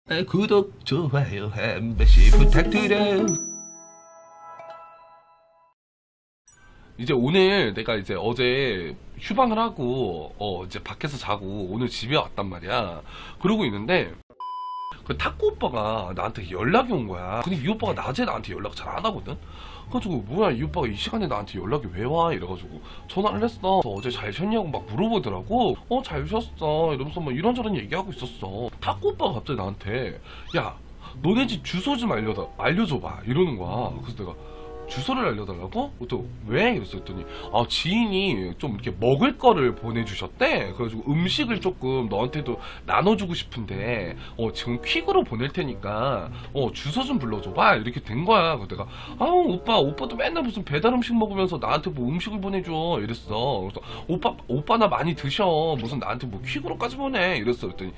구독, 좋아요 한 번씩 부탁드려요. 이제 오늘 내가 이제 어제 휴방을 하고 이제 밖에서 자고 오늘 집에 왔단 말이야. 그러고 있는데 그 탁구 오빠가 나한테 연락이 온 거야. 근데 이 오빠가 낮에 나한테 연락 잘 안 하거든. 그래가지고 뭐야 이 오빠가 이 시간에 나한테 연락이 왜 와? 이래가지고 전화를 했어. 어제 잘 쉬었냐고 막 물어보더라고. 잘 쉬었어 이러면서 뭐 이런저런 얘기하고 있었어. 탁구 오빠가 갑자기 나한테 야 너네 집 주소 좀 알려줘봐 이러는 거야. 그래서 내가 주소를 알려달라고? 또 왜? 이랬더니 지인이 좀 이렇게 먹을 거를 보내주셨대. 그래가지고 음식을 조금 너한테도 나눠주고 싶은데 지금 퀵으로 보낼 테니까 주소 좀 불러줘봐 이렇게 된 거야. 그래서 내가 오빠도 맨날 무슨 배달 음식 먹으면서 나한테 뭐 음식을 보내줘 이랬어. 그래서 오빠 나 많이 드셔 무슨 나한테 뭐 퀵으로까지 보내 이랬어. 그랬더니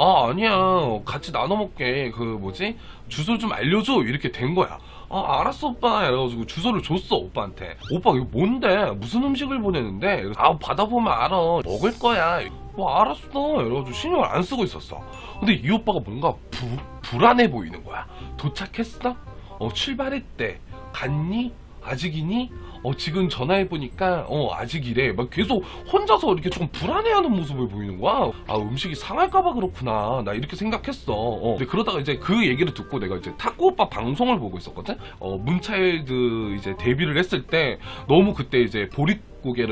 아니야 같이 나눠 먹게 그 뭐지 주소 좀 알려줘 이렇게 된 거야. 알았어 오빠 이래가지고 주소를 줬어 오빠한테. 오빠 이거 뭔데 무슨 음식을 보내는데? 받아보면 알아 먹을 거야. 알았어 이래가지고 신경을 안 쓰고 있었어. 근데 이 오빠가 뭔가 불안해 보이는 거야. 도착했어? 출발했대. 갔니? 아직이니? 지금 전화해보니까 아직이래. 막 계속 혼자서 이렇게 조금 불안해하는 모습을 보이는 거야. 음식이 상할까봐 그렇구나 나 이렇게 생각했어. 근데 그러다가 이제 그 얘기를 듣고 내가 이제 탁구 오빠 방송을 보고 있었거든. 문차일드 이제 데뷔를 했을 때 너무 그때 이제 보릿고개를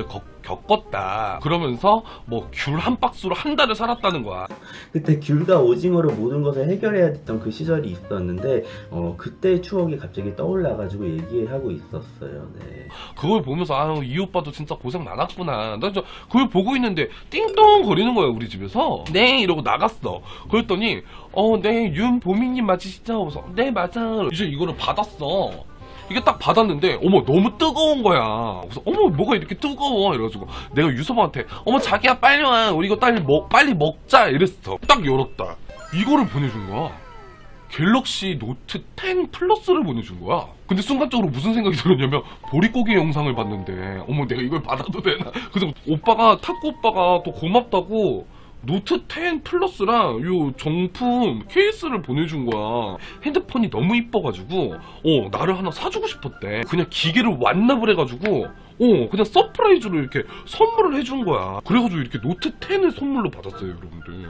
겪었다 그러면서 뭐 귤 한 박스로 한 달을 살았다는 거야. 그때 귤과 오징어로 모든 것을 해결해야 됐던 그 시절이 있었는데 그때 추억이 갑자기 떠올라가지고 얘기하고 있었어요. 네. 그걸 보면서 이 오빠도 진짜 고생 많았구나. 나 진짜 그걸 보고 있는데 띵동 거리는 거야 우리 집에서. 네 이러고 나갔어. 그랬더니 네 윤보미님 맞으시죠? 그래서 네 맞아. 이제 이거를 받았어. 이게 딱 받았는데 너무 뜨거운 거야. 그래서 뭐가 이렇게 뜨거워 이래가지고 내가 유서방한테 자기야 빨리 와 우리 이거 빨리 먹자 이랬어. 딱 열었다. 이거를 보내준 거야. 갤럭시 노트 10 플러스를 보내준 거야. 근데 순간적으로 무슨 생각이 들었냐면 보릿고개 영상을 봤는데 내가 이걸 받아도 되나. 그래서 탁구 오빠가 또 고맙다고 노트 10 플러스랑 요 정품 케이스를 보내준 거야. 핸드폰이 너무 이뻐가지고 나를 하나 사주고 싶었대. 그냥 기계를 완납을 해가지고 그냥 서프라이즈로 이렇게 선물을 해준 거야. 그래가지고 이렇게 노트 10을 선물로 받았어요 여러분들.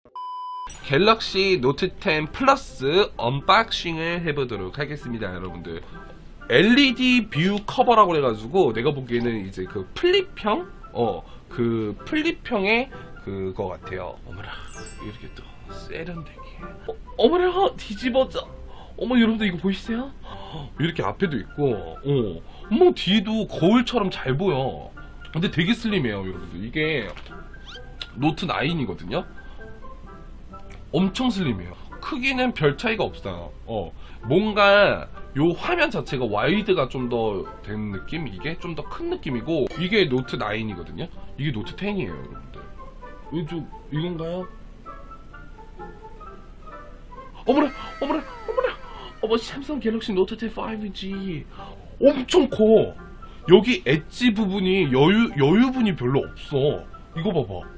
갤럭시 노트 10 플러스 언박싱을 해보도록 하겠습니다 여러분들. LED 뷰 커버라고 해가지고 내가 보기에는 이제 그 플립형 그 플립형의 그거 같아요. 어머나 이렇게 또 세련되게 어머나 뒤집어져. 여러분들 이거 보이세요? 이렇게 앞에도 있고 뒤도 거울처럼 잘 보여. 근데 되게 슬림해요 여러분들. 이게 노트 9이거든요 엄청 슬림해요. 크기는 별 차이가 없어요. 뭔가 요 화면 자체가 와이드가 좀 더 된 느낌? 이게 좀 더 큰 느낌이고 이게 노트 9이거든요 이게 노트 10이에요 여러분들. 이건가요? 어머나 삼성 갤럭시 노트 10 5G 엄청 커. 여기 엣지 부분이 여유분이 별로 없어. 이거 봐봐.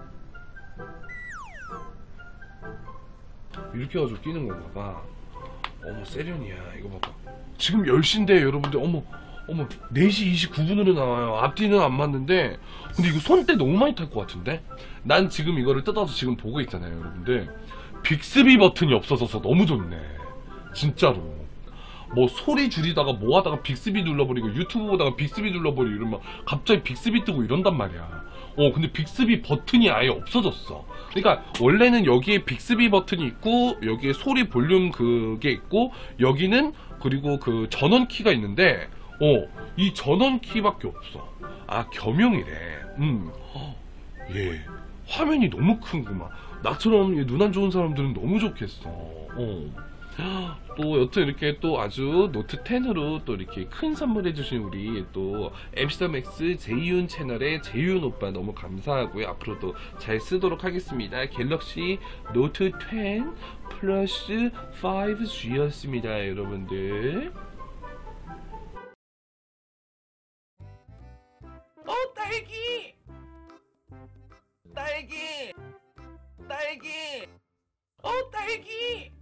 이렇게 해가지고 끼는 건가 봐. 세련이야. 이거 봐봐. 지금 10시인데 여러분들 4시 29분으로 나와요. 앞뒤는 안 맞는데 근데 이거 손때 너무 많이 탈 것 같은데? 난 지금 이거를 뜯어서 지금 보고 있잖아요 여러분들. 빅스비 버튼이 없어져서 너무 좋네 진짜로. 소리 줄이다가 하다가 빅스비 눌러버리고 유튜브 보다가 빅스비 눌러버리고 이러면 갑자기 빅스비 뜨고 이런단 말이야. 근데 빅스비 버튼이 아예 없어졌어. 그러니까 원래는 여기에 빅스비 버튼이 있고 여기에 소리 볼륨 그게 있고 여기는 그리고 그 전원 키가 있는데 이 전원 키밖에 없어. 겸용이래. 예 화면이 너무 큰구만. 나처럼 눈 안 좋은 사람들은 너무 좋겠어. 또 여튼 이렇게 또 아주 노트 10으로 또 이렇게 큰 선물 해주신 우리 또 엠시더맥스 제이윤 채널의 제이윤 오빠 너무 감사하고요. 앞으로도 잘 쓰도록 하겠습니다. 갤럭시 노트 10 플러스 5G였습니다 여러분들. 딸기 딸기!